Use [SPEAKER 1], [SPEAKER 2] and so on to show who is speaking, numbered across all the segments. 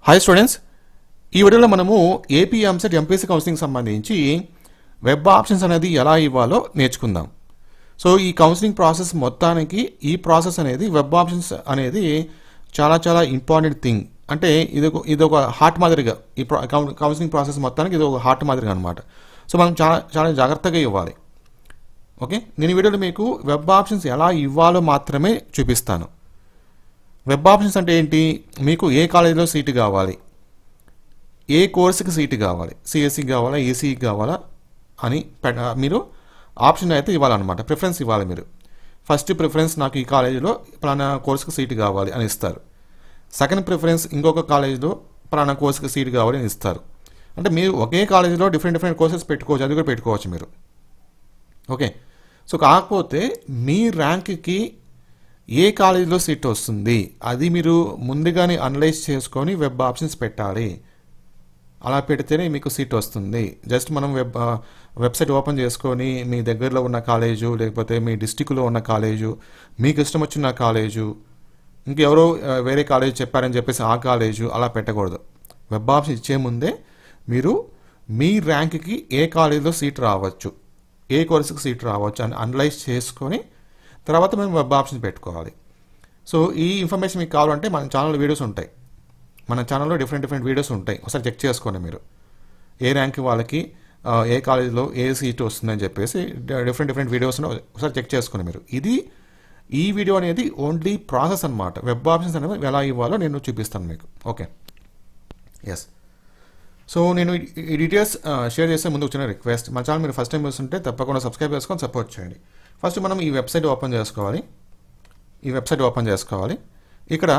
[SPEAKER 1] Hi students, ఈ వీడియోలో మనము ఏపీ ఎంసెట్ ఎంపీసీ కౌన్సిలింగ్ సంబంధించి వెబ్ ఆప్షన్స్ అనేది ఎలా ఇవ్వాలో నేర్చుకుందాం. సో ఈ కౌన్సిలింగ్ ప్రాసెస్ మొత్తానికి ఈ ప్రాసెస్ అనేది వెబ్ ఆప్షన్స్ అనేది చాలా ఇంపార్టెంట్ థింగ్. అంటే ఇది ఒక హార్ట్ మాదిరిగా ఈ కౌన్సిలింగ్ ప్రాసెస్ మొత్తానికి ఇది ఒక హార్ట్ మాదిరిగా అనమాట. సో మనం చాలా జాగ్రత్తగా ఇవ్వాలి. ఓకే, నేను ఈ వీడియోలో మీకు వెబ్ ఆప్షన్స్ ఎలా ఇవ్వాలో మాత్రమే చూపిస్తాను. వెబ్ ఆప్షన్స్ అంటే ఏంటి? మీకు ఏ కాలేజీలో సీటు కావాలి, ఏ కోర్సుకి సీటు కావాలి, సిఎస్సికి కావాలా, ఈసీకి కావాలా అని మీరు ఆప్షన్ అయితే ఇవ్వాలన్నమాట. ప్రిఫరెన్స్ ఇవ్వాలి. మీరు ఫస్ట్ ప్రిఫరెన్స్ నాకు ఈ కాలేజీలో పలానా కోర్సుకి సీటు కావాలి అని ఇస్తారు. సెకండ్ ప్రిఫరెన్స్ ఇంకొక కాలేజీలో పలానా కోర్సుకి సీటు కావాలి అని ఇస్తారు. అంటే మీరు ఒకే కాలేజీలో డిఫరెంట్ కోర్సెస్ పెట్టుకోవచ్చు, అది కూడా పెట్టుకోవచ్చు మీరు. ఓకే, సో కాకపోతే మీ ర్యాంక్కి ఏ కాలేజీలో సీట్ వస్తుంది అది మీరు ముందుగానే అనలైజ్ చేసుకొని వెబ్ ఆప్షన్స్ పెట్టాలి. అలా పెడితేనే మీకు సీట్ వస్తుంది. జస్ట్ మనం వెబ్సైట్ ఓపెన్ చేసుకొని మీ దగ్గరలో ఉన్న కాలేజు, లేకపోతే మీ డిస్టిక్లో ఉన్న కాలేజు, మీకు ఇష్టం వచ్చిన కాలేజు, ఇంకెవరో వేరే కాలేజ్ చెప్పారని చెప్పేసి ఆ కాలేజు అలా పెట్టకూడదు. వెబ్ ఆప్షన్ ఇచ్చే ముందే మీరు మీ ర్యాంక్కి ఏ కాలేజీలో సీట్ రావచ్చు, ఏ కోర్సుకి సీట్ రావచ్చు అని అనలైజ్ చేసుకొని తర్వాత మేము వెబ్ ఆప్షన్ పెట్టుకోవాలి. సో ఈ ఇన్ఫర్మేషన్ మీకు కావాలంటే మన ఛానల్లో వీడియోస్ ఉంటాయి. మన ఛానల్లో డిఫరెంట్ వీడియోస్ ఉంటాయి. ఒకసారి చెక్ చేసుకోండి. మీరు ఏ ర్యాంక్ వాళ్ళకి ఏ కాలేజీలో ఏ సీట్ వస్తుందని చెప్పేసి డిఫరెంట్ వీడియోస్ ఒకసారి చెక్ చేసుకోండి మీరు. ఈ వీడియో అనేది ఓన్లీ ప్రాసెస్ అనమాట. వెబ్ ఆప్షన్స్ అనేవి ఎలా ఇవ్వాలో నేను చూపిస్తాను మీకు. Okay, yes. సో నేను ఈ డీటెయిల్స్ షేర్ చేసే ముందు వచ్చిన రిక్వెస్ట్, మన ఛానల్ మీరు ఫస్ట్ టైం చూస్తుంటే తప్పకుండా సబ్స్క్రైబ్ చేసుకొని సపోర్ట్ చేయండి. ఫస్ట్ మనం ఈ వెబ్సైట్ ఓపెన్ చేసుకోవాలి. ఇక్కడ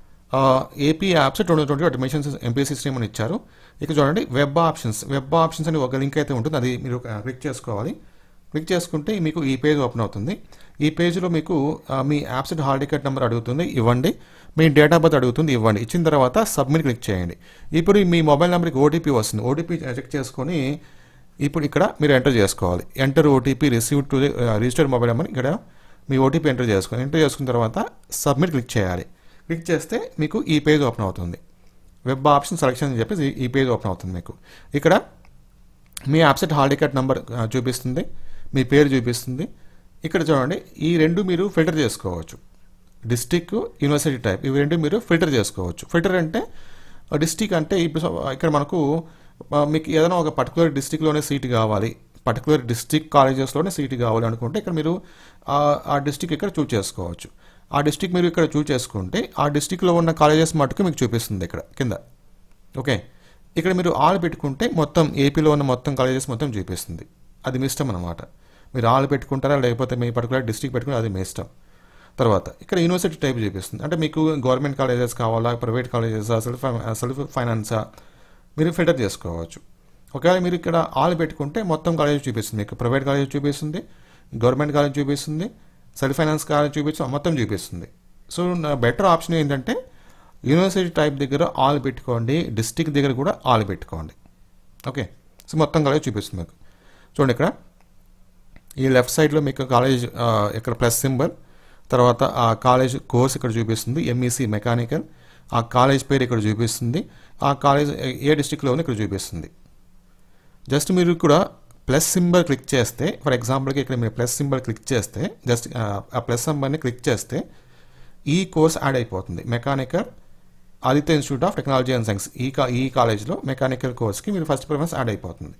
[SPEAKER 1] AP apps 2020 admissions MPC stream అని ఇచ్చారు. ఇక్కడ చూడండి వెబ్ ఆప్షన్స్ అని ఒక లింక్ అయితే ఉంటుంది. అది మీరు క్లిక్ చేసుకోవాలి. క్లిక్ చేసుకుంటే మీకు ఈ పేజ్ ఓపెన్ అవుతుంది. ఈ పేజ్లో మీకు మీ యాప్సెట్ హాల్ టికెట్ నెంబర్ అడుగుతుంది, ఇవ్వండి. మీ డేట్ ఆఫ్ బర్త్ అడుగుతుంది, ఇవ్వండి. ఇచ్చిన తర్వాత సబ్మిట్ క్లిక్ చేయండి. ఇప్పుడు మీ మొబైల్ నెంబర్కి ఓటీపీ వస్తుంది. ఓటీపీ చెక్ చేసుకొని ఇప్పుడు ఇక్కడ మీరు ఎంటర్ చేసుకోవాలి. Enter OTP receive to registered mobile number. ఇక్కడ మీ ఓటీపీ ఎంటర్ చేసుకున్న తర్వాత సబ్మిట్ క్లిక్ చేయాలి. క్లిక్ చేస్తే మీకు ఈ పేజ్ ఓపెన్ అవుతుంది. వెబ్ ఆప్షన్ సెలెక్షన్ అని చెప్పేసి ఈ పేజ్ ఓపెన్ అవుతుంది. మీకు ఇక్కడ మీ యాప్సెట్ హాల్ టికెట్ నెంబర్ చూపిస్తుంది, మీ పేరు చూపిస్తుంది. ఇక్కడ చూడండి, ఈ రెండు మీరు ఫిల్టర్ చేసుకోవచ్చు. డిస్ట్రిక్ట్, యూనివర్సిటీ టైప్, ఇవి రెండు మీరు ఫిల్టర్ చేసుకోవచ్చు. ఫిల్టర్ అంటే డిస్ట్రిక్ట్ అంటే ఇక్కడ మనకు మీకు ఏదైనా ఒక పర్టికులర్ డిస్ట్రిక్ట్లోనే సీట్ కావాలి, పర్టికులర్ డిస్ట్రిక్ట్ కాలేజెస్లోనే సీట్ కావాలి అనుకుంటే ఇక్కడ మీరు ఆ డిస్ట్రిక్ట్ ఇక్కడ చూజ్ చేసుకోవచ్చు. ఆ డిస్ట్రిక్ట్ మీరు ఇక్కడ చూజ్ చేసుకుంటే ఆ డిస్ట్రిక్ట్లో ఉన్న కాలేజెస్ మటుకు మీకు చూపిస్తుంది ఇక్కడ కింద. ఓకే, ఇక్కడ మీరు ఆల్ పెట్టుకుంటే మొత్తం ఏపీలో ఉన్న మొత్తం కాలేజెస్ మొత్తం చూపిస్తుంది. అది మీ ఇష్టం అనమాట. మీరు ఆల్ పెట్టుకుంటారా లేకపోతే మీ పర్టికులర్ డిస్ట్రిక్ట్ పెట్టుకుంటే అది మీ ఇష్టం. తర్వాత ఇక్కడ యూనివర్సిటీ టైప్ చూపిస్తుంది. అంటే మీకు గవర్నమెంట్ కాలేజెస్ కావాలా, ప్రైవేట్ కాలేజెసా, సెల్ఫ్ ఫైనాన్సా, మీరు ఫిల్టర్ చేసుకోవచ్చు. ఒకవేళ మీరు ఇక్కడ ఆల్ పెట్టుకుంటే మొత్తం కాలేజ్ చూపిస్తుంది. మీకు ప్రైవేట్ కాలేజ్ చూపిస్తుంది, గవర్నమెంట్ కాలేజ్ చూపిస్తుంది, సెల్ఫ్ ఫైనాన్స్ కాలేజ్ చూపిస్తుంది, మొత్తం చూపిస్తుంది. సో బెటర్ ఆప్షన్ ఏంటంటే యూనివర్సిటీ టైప్ దగ్గర ఆల్ పెట్టుకోండి, డిస్ట్రిక్ట్ దగ్గర కూడా ఆల్ పెట్టుకోండి. ఓకే, సో మొత్తం కాలేజ్ చూపిస్తుంది మీకు. చూడండి, ఇక్కడ ఈ లెఫ్ట్ సైడ్లో మీకు కాలేజ్ ఇక్కడ ప్లస్ సింబల్, తర్వాత ఆ కాలేజ్ కోర్స్ ఇక్కడ చూపిస్తుంది, ఎంఈసీ మెకానికల్. ఆ కాలేజ్ పేరు ఇక్కడ చూపిస్తుంది, ఆ కాలేజ్ ఏ డిస్ట్రిక్ట్లో ఇక్కడ చూపిస్తుంది. జస్ట్ మీరు ఇక్కడ ప్లస్ సింబల్ క్లిక్ చేస్తే, ఫర్ ఎగ్జాంపుల్కి ఇక్కడ మీరు ప్లస్ సింబల్ క్లిక్ చేస్తే, జస్ట్ ఆ ప్లస్ సింబల్ని క్లిక్ చేస్తే ఈ కోర్స్ యాడ్ అయిపోతుంది. Mechanical Aditya institute of technology and science, ఈ కాలేజ్లో మెకానికల్ కోర్స్కి మీరు ఫస్ట్ ప్రిఫరెన్స్ యాడ్ అయిపోతుంది.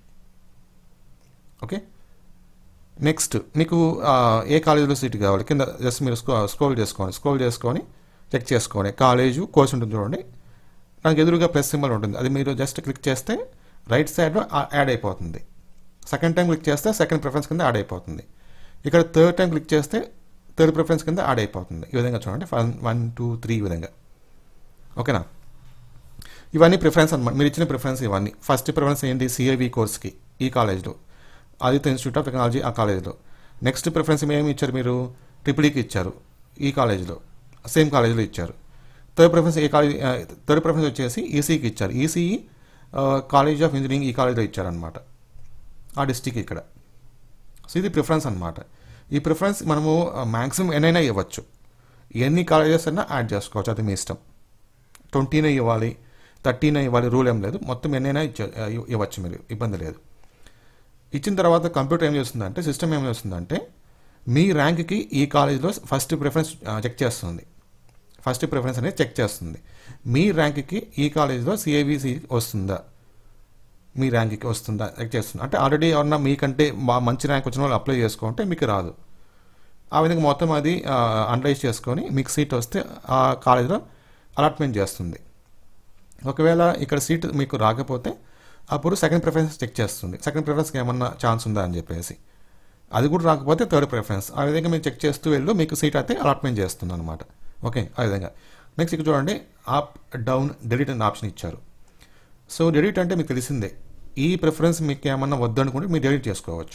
[SPEAKER 1] ఓకే, నెక్స్ట్ మీకు ఏ కాలేజీలో సీట్ కావాలి కింద జస్ట్ మీరు స్క్రోల్ చేసుకొని చెక్ చేసుకోండి. కాలేజు కోర్స్ ఉంటుంది చూడండి, దానికి ఎదురుగా ప్లస్ సింబల్ ఉంటుంది. అది మీరు జస్ట్ క్లిక్ చేస్తే రైట్ సైడ్లో యాడ్ అయిపోతుంది. సెకండ్ టైం క్లిక్ చేస్తే సెకండ్ ప్రిఫరెన్స్ కింద యాడ్ అయిపోతుంది. ఇక్కడ థర్డ్ టైం క్లిక్ చేస్తే థర్డ్ ప్రిఫరెన్స్ కింద యాడ్ అయిపోతుంది. ఈ విధంగా చూడండి, 1, 2, 3 ఈ విధంగా. ఓకేనా, ఇవన్నీ ప్రిఫరెన్స్ అనమాట, మీరు ఇచ్చిన ప్రిఫరెన్స్ ఇవన్నీ. ఫస్ట్ ప్రిఫరెన్స్ ఏంటి? సిఏవి కోర్స్కి ఈ కాలేజ్లో, ఆదిత్య ఇన్స్టిట్యూట్ ఆఫ్ టెక్నాలజీ ఆ కాలేజ్లో. నెక్స్ట్ ప్రిఫరెన్స్ ఏమి ఇచ్చారు? మీరు ట్రిపుల్ఈకి ఇచ్చారు, ఈ కాలేజ్లో సేమ్ కాలేజ్లో ఇచ్చారు. థర్డ్ ప్రిఫరెన్స్ వచ్చేసి ఈసీకి ఇచ్చారు, ఈసీఈ కాలేజ్ ఆఫ్ ఇంజనీరింగ్ ఈ కాలేజ్లో ఇచ్చారనమాట, ఆ డిస్ట్రిక్ట్ ఇక్కడ. సో ఇది ప్రిఫరెన్స్ అనమాట. ఈ ప్రిఫరెన్స్ మనము మ్యాక్సిమం ఎన్నైనా ఇవ్వచ్చు, ఎన్ని కాలేజెస్ అయినా యాడ్ చేసుకోవచ్చు, అది మీ ఇష్టం. 20 ఇవ్వాలి, 13 ఇవ్వాలి రూల్ ఏం లేదు, మొత్తం ఎన్నైనా ఇవ్వచ్చు మీరు, ఇబ్బంది లేదు. ఇచ్చిన తర్వాత కంప్యూటర్ ఏం చేస్తుందంటే, సిస్టమ్ ఏం చేస్తుందంటే మీ ర్యాంక్కి ఈ కాలేజ్లో ఫస్ట్ ప్రిఫరెన్స్ చెక్ చేస్తుంది. ఫస్ట్ ప్రిఫరెన్స్ అనేది చెక్ చేస్తుంది. మీ ర్యాంక్కి ఈ కాలేజ్లో సిఐవిసి వస్తుందా, మీ ర్యాంక్కి వస్తుందా చెక్ చేస్తుంది. అంటే ఆల్రెడీ ఎవరన్నా మీకంటే మంచి ర్యాంక్ వచ్చిన వాళ్ళు అప్లై చేసుకుంటే మీకు రాదు. ఆ విధంగా మొత్తం అది అనలైజ్ చేసుకొని మీకు సీట్ వస్తే ఆ కాలేజ్లో అలాట్మెంట్ చేస్తుంది. ఒకవేళ ఇక్కడ సీట్ మీకు రాకపోతే అప్పుడు సెకండ్ ప్రిఫరెన్స్ చెక్ చేస్తుంది, సెకండ్ ప్రిఫరెన్స్కి ఏమన్నా ఛాన్స్ ఉందా అని చెప్పేసి. అది కూడా రాకపోతే థర్డ్ ప్రిఫరెన్స్. ఆ విధంగా మీరు చెక్ చేస్తూ వెళ్ళు మీకు సీట్ అయితే అలాట్మెంట్ చేస్తుంది అనమాట. ఓకే, ఆ విధంగా. నెక్స్ట్ ఇక్కడ చూడండి, అప్ డౌన్ డిలీట్ అనే ఆప్షన్ ఇచ్చారు. సో డిలీట్ అంటే మీకు తెలిసిందే, ఈ ప్రిఫరెన్స్ మీకు ఏమన్నా వద్దు అనుకుంటే మీరు డిలీట్ చేసుకోవచ్చు.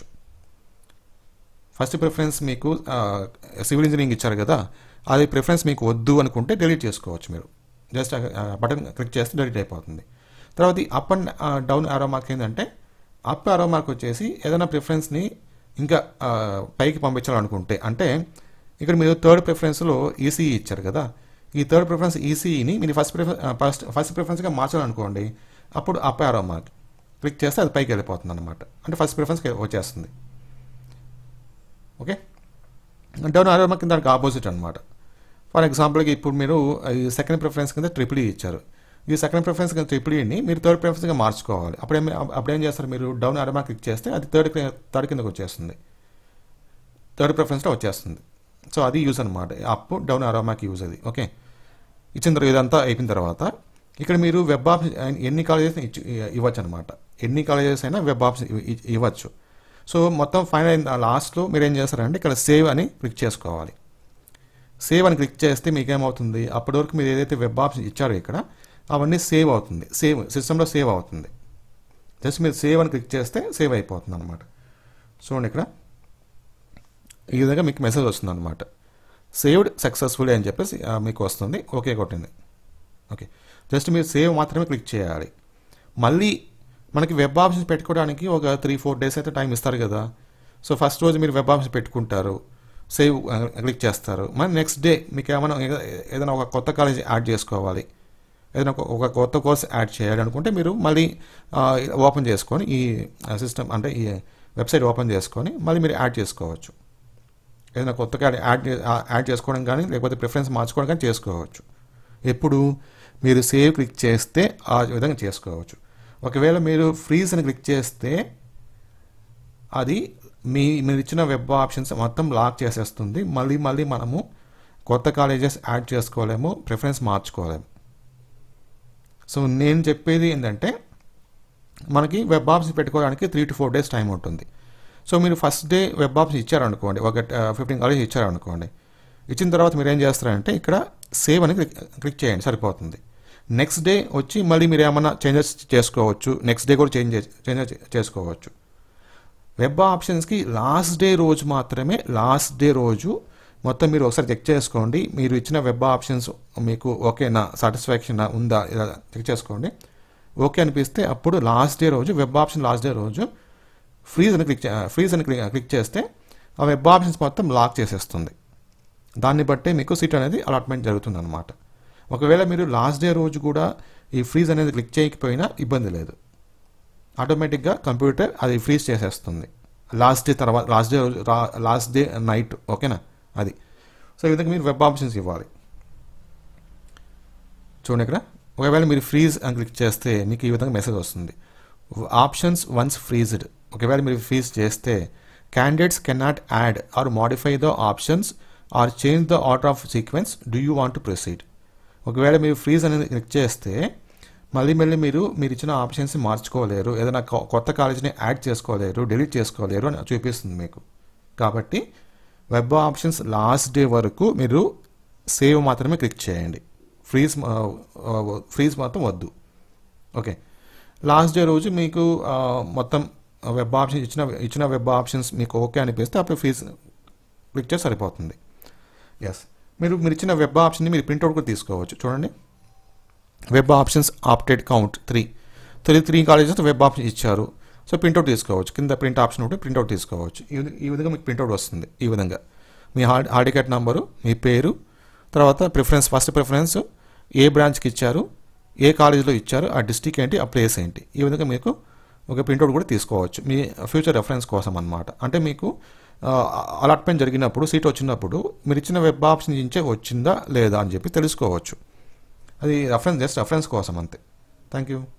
[SPEAKER 1] ఫస్ట్ ప్రిఫరెన్స్ మీకు సివిల్ ఇంజనీరింగ్ ఇచ్చారు కదా, అది ప్రిఫరెన్స్ మీకు వద్దు అనుకుంటే డిలీట్ చేసుకోవచ్చు. మీరు జస్ట్ బటన్ క్లిక్ చేస్తే డిలీట్ అయిపోతుంది. తర్వాత ఈ up and down arrow mark ఏంటంటే, అప్ ఆరో మార్క్ వచ్చేసి ఏదైనా ప్రిఫరెన్స్ని ఇంకా పైకి పంపించాలనుకుంటే, అంటే ఇక్కడ మీరు థర్డ్ ప్రిఫరెన్స్లో ఈసీఈ ఇచ్చారు కదా, ఈ థర్డ్ ప్రిఫరెన్స్ ఈసీఈని మీరు ఫస్ట్ ప్రిఫరెన్స్గా మార్చాలనుకోండి, అప్పుడు అప్ ఆరో మార్క్ క్లిక్ చేస్తే అది పైకి వెళ్ళిపోతుంది అనమాట, అంటే ఫస్ట్ ప్రిఫరెన్స్కి వచ్చేస్తుంది. ఓకే, డౌన్ ఆరో మార్క్ దానికి ఆపోజిట్ అనమాట. ఫర్ ఎగ్జాంపుల్కి ఇప్పుడు మీరు ఈ సెకండ్ ప్రిఫరెన్స్ కింద ట్రిపుల్ ఈ ఇచ్చారు, ఈ సెకండ్ ప్రిఫరెన్స్ కింద ట్రిపుల్ ఈని మీరు థర్డ్ ప్రిఫరెన్స్గా మార్చుకోవాలి. అప్పుడేం చేస్తారు, మీరు డౌన్ ఆరో మార్క్ క్లిక్ చేస్తే అది థర్డ్ కిందకి వచ్చేస్తుంది, థర్డ్ ప్రిఫరెన్స్లో వచ్చేస్తుంది. సో అది యూజ్ అనమాట, up down arrow mark use అది. ఓకే, ఇచ్చిన తర్వాత ఇదంతా అయిపోయిన తర్వాత ఇక్కడ మీరు వెబ్ ఆప్షన్ ఎన్ని కాలేజెస్ ఇవ్వచ్చు అనమాట, ఎన్ని కాలేజెస్ అయినా వెబ్ ఆప్షన్ ఇవ్వచ్చు. సో మొత్తం ఫైనల్ అయిన లాస్ట్లో మీరు ఏం చేస్తారంటే ఇక్కడ సేవ్ అని క్లిక్ చేసుకోవాలి. సేవ్ అని క్లిక్ చేస్తే మీకేమవుతుంది, అప్పటి వరకు మీరు ఏదైతే వెబ్ ఆప్షన్ ఇచ్చారో ఇక్కడ అవన్నీ సేవ్ అవుతుంది, సేవ్ సిస్టంలో సేవ్ అవుతుంది. జస్ట్ మీరు సేవ్ అని క్లిక్ చేస్తే సేవ్ అయిపోతుంది అనమాట. చూడండి ఇక్కడ ఈ విధంగా మీకు మెసేజ్ వస్తుంది అనమాట, సేవ్డ్ సక్సెస్ఫుల్లీ అని చెప్పేసి మీకు వస్తుంది. ఓకే కొట్టింది. ఓకే, జస్ట్ మీరు సేవ్ మాత్రమే క్లిక్ చేయాలి. మళ్ళీ మనకి వెబ్ ఆప్షన్స్ పెట్టుకోవడానికి ఒక 3-4 డేస్ అయితే టైం ఇస్తారు కదా. సో ఫస్ట్ రోజు మీరు వెబ్ ఆప్షన్ పెట్టుకుంటారు, సేవ్ క్లిక్ చేస్తారు. మరి నెక్స్ట్ డే మీకు ఏదైనా ఒక కొత్త కాలేజ్ యాడ్ చేసుకోవాలి, ఏదైనా ఒక కొత్త కోర్స్ యాడ్ చేయాలి అనుకుంటే మీరు మళ్ళీ ఓపెన్ చేసుకొని ఈ సిస్టమ్ అంటే ఈ వెబ్సైట్ ఓపెన్ చేసుకొని మళ్ళీ మీరు యాడ్ చేసుకోవచ్చు. ఏదైనా కొత్తగా యాడ్ చేసుకోవడం కానీ లేకపోతే ప్రిఫరెన్స్ మార్చుకోవడం కానీ చేసుకోవచ్చు. ఎప్పుడు మీరు సేవ్ క్లిక్ చేస్తే ఆ విధంగా చేసుకోవచ్చు. ఒకవేళ మీరు ఫ్రీజ్ అని క్లిక్ చేస్తే అది మీరు ఇచ్చిన వెబ్ ఆప్షన్స్ మొత్తం లాక్ చేసేస్తుంది. మళ్ళీ మనము కొత్త కాలేజెస్ యాడ్ చేసుకోలేము, ప్రిఫరెన్స్ మార్చుకోలేము. సో నేను చెప్పేది ఏంటంటే మనకి వెబ్ ఆప్షన్ పెట్టుకోవడానికి 3 to 4 డేస్ టైం ఉంటుంది. సో మీరు ఫస్ట్ డే వెబ్ ఆప్షన్ ఇచ్చారనుకోండి, ఒక 15 కాలేజ్ ఇచ్చారనుకోండి, ఇచ్చిన తర్వాత మీరు ఏం చేస్తారంటే ఇక్కడ సేవ్ అని క్లిక్ చేయండి, సరిపోతుంది. నెక్స్ట్ డే వచ్చి మళ్ళీ మీరు ఏమైనా చేంజెస్ చేసుకోవచ్చు, నెక్స్ట్ డే కూడా చేంజ్ చేసుకోవచ్చు. వెబ్ ఆప్షన్స్కి లాస్ట్ డే రోజు మాత్రమే, లాస్ట్ డే రోజు మొత్తం మీరు ఒకసారి చెక్ చేసుకోండి, మీరు ఇచ్చిన వెబ్ ఆప్షన్స్ మీకు ఓకేనా, సాటిస్ఫాక్షన్ ఉందా, ఇలా చెక్ చేసుకోండి. ఓకే అనిపిస్తే అప్పుడు లాస్ట్ డే రోజు వెబ్ ఆప్షన్ లాస్ట్ డే రోజు ఫ్రీజ్ అని క్లిక్ చేస్తే ఆ వెబ్ ఆప్షన్స్ మొత్తం లాక్ చేసేస్తుంది. దాన్ని బట్టే మీకు సీట్ అనేది అలాట్మెంట్ జరుగుతుంది అనమాట. ఒకవేళ మీరు లాస్ట్ డే రోజు కూడా ఈ ఫ్రీజ్ అనేది క్లిక్ చేయకపోయినా ఇబ్బంది లేదు, ఆటోమేటిక్గా కంప్యూటర్ అది ఫ్రీజ్ చేసేస్తుంది లాస్ట్ డే తర్వాత, లాస్ట్ డే నైట్. ఓకేనా, అది. సో ఈ విధంగా మీరు వెబ్ ఆప్షన్స్ ఇవ్వాలి. చూడండి ఇక్కడ ఒకవేళ మీరు ఫ్రీజ్ అని క్లిక్ చేస్తే మీకు ఈ విధంగా మెసేజ్ వస్తుంది, ఆప్షన్స్ వన్స్ ఫ్రీజ్డ్. ఒకవేళ మీరు ఫ్రీజ్ చేస్తే candidates cannot add or modify the options or change the order of sequence, do you want to proceed. ఒకవేళ మీరు ఫ్రీజ్ అనేది క్లిక్ చేస్తే మళ్ళీ మీరు ఇచ్చిన ఆప్షన్స్ మార్చుకోలేరు, ఏదైనా కొత్త కాలేజీని యాడ్ చేసుకోలేరు, డిలీట్ చేసుకోలేరు అని చూపిస్తుంది మీకు. కాబట్టి వెబ్ ఆప్షన్స్ లాస్ట్ డే వరకు మీరు సేవ్ మాత్రమే క్లిక్ చేయండి, ఫ్రీజ్ మాత్రం వద్దు. ఓకే, లాస్ట్ డే రోజు మీకు మొత్తం వెబ్ ఆప్షన్ ఇచ్చిన వెబ్ ఆప్షన్స్ మీకు ఓకే అనిపిస్తే అప్పుడు ఫ్రీజ్ క్లిక్ చేసి సరిపోతుంది. ఎస్, మీరు ఇచ్చిన వెబ్ ఆప్షన్ని మీరు ప్రింట్అవుట్ కూడా తీసుకోవచ్చు. చూడండి, web options opted count 3 colleges web option ఇచ్చారు. సో ప్రింట్అవుట్ తీసుకోవచ్చు, కింద ప్రింట్ ఆప్షన్ ఉంటే ప్రింట్అవుట్ తీసుకోవచ్చు. ఈ విధంగా మీకు ప్రింట్అవుట్ వస్తుంది. ఈ విధంగా మీ హాల్ టికెట్ నెంబరు, మీ పేరు, తర్వాత ఫస్ట్ ప్రిఫరెన్స్ ఏ బ్రాంచ్కి ఇచ్చారు, ఏ కాలేజీలో ఇచ్చారు, ఆ డిస్ట్రిక్ట్ ఏంటి, ఆ ప్లేస్ ఏంటి, ఈ విధంగా మీకు ఒక ప్రింట్అవుట్ కూడా తీసుకోవచ్చు మీ ఫ్యూచర్ రెఫరెన్స్ కోసం అనమాట. అంటే మీకు అలాట్మెంట్ జరిగినప్పుడు సీట్ వచ్చినప్పుడు మీరు ఇచ్చిన వెబ్ ఆప్షన్ నుంచే వచ్చిందా లేదా అని చెప్పి తెలుసుకోవచ్చు. అది రెఫరెన్స్, జస్ట్ రెఫరెన్స్ కోసం అంతే. Thank you.